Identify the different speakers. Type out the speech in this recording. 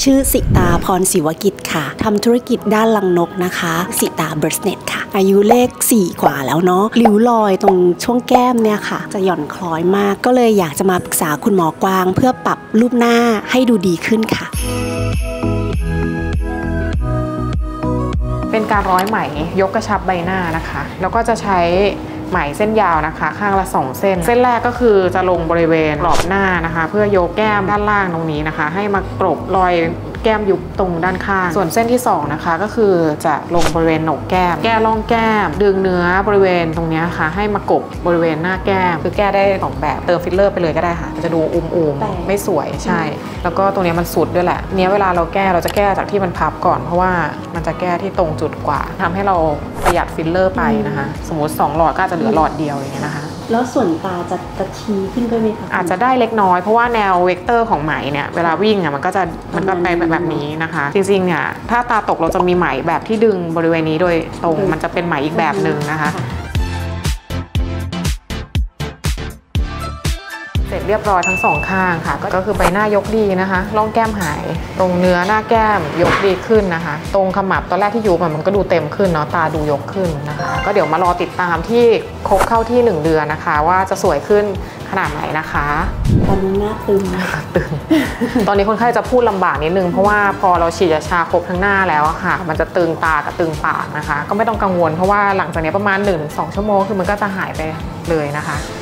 Speaker 1: ชื่อสิตาพรศิวกิจค่ะทำธุรกิจด้านรังนกนะคะสิตาเบิร์สเน็ตค่ะอายุเลข4กว่าแล้วเนาะริ้วรอยตรงช่วงแก้มเนี่ยค่ะจะหย่อนคล้อยมากก็เลยอยากจะมาปรึกษาคุณหมอกวางเพื่อปรับรูปหน้าให้ดูดีขึ้นค่ะ
Speaker 2: เป็นการร้อยไหมยกกระชับใบหน้านะคะแล้วก็จะใช้ไหมเส้นยาวนะคะข้างละ2เส้นเส้นแรกก็คือจะลงบริเวณกรอบหน้านะคะเพื่อยกแก้มด้านล่างตรงนี้นะคะให้มากรบรอยแก้มยุบตรงด้านข้างส่วนเส้นที่2นะคะก็คือจะลงบริเวณโหนกแก้มแก้ร่องแก้มดึงเนื้อบริเวณตรงนี้ค่ะให้มากบบริเวณหน้าแก้มคือแก้ได้2แบบเติมฟิลเลอร์ไปเลยก็ได้ค่ะจะดูอุ้มๆไม่สวยใช่แล้วก็ตรงนี้มันสุดด้วยแหละเนี้ยเวลาเราจะแก้จากที่มันพับก่อนเพราะว่ามันจะแก้ที่ตรงจุดกว่าทำให้เราประหยัดฟิลเลอร์ไปนะคะสมมติ2หลอดก็จะเหลือหลอดเดียวอย่างเงี้ยนะคะ
Speaker 1: แล้วส่วนตาจะชี้ขึ้นด้วยไหมคะ
Speaker 2: อาจจะได้เล็กน้อยเพราะว่าแนวเวกเตอร์ของไหมเนี่ยเวลาวิ่งมันก็ไปแบบนี้นะคะจริงๆเนี่ยถ้าตาตกเราจะมีไหมแบบที่ดึงบริเวณนี้โดยตรงมันจะเป็นไหมอีกแบบหนึ่งนะคะเสร็จเรียบร้อยทั้ง2ข้างค่ะก็คือใบหน้ายกดีนะคะร่องแก้มหายตรงเนื้อหน้าแก้มยกดีขึ้นนะคะตรงขมับตอนแรกที่ยุบมันก็ดูเต็มขึ้นเนาะตาดูยกขึ้นนะคะก็เดี๋ยวมารอติดตามที่ครบเข้าที่1 เดือนนะคะว่าจะสวยขึ้นขนาดไหนนะคะ
Speaker 1: ตอนนี้หน้าตึง
Speaker 2: ตอนนี้คนไข้จะพูดลำบากนิดนึงเพราะว่าพอเราฉีดยาชาครบทั้งหน้าแล้วค่ะมันจะตึงตากับตึงปากนะคะก็ไม่ต้องกังวลเพราะว่าหลังจากนี้ประมาณ 1-2 ชั่วโมงคือมันก็จะหายไปเลยนะคะ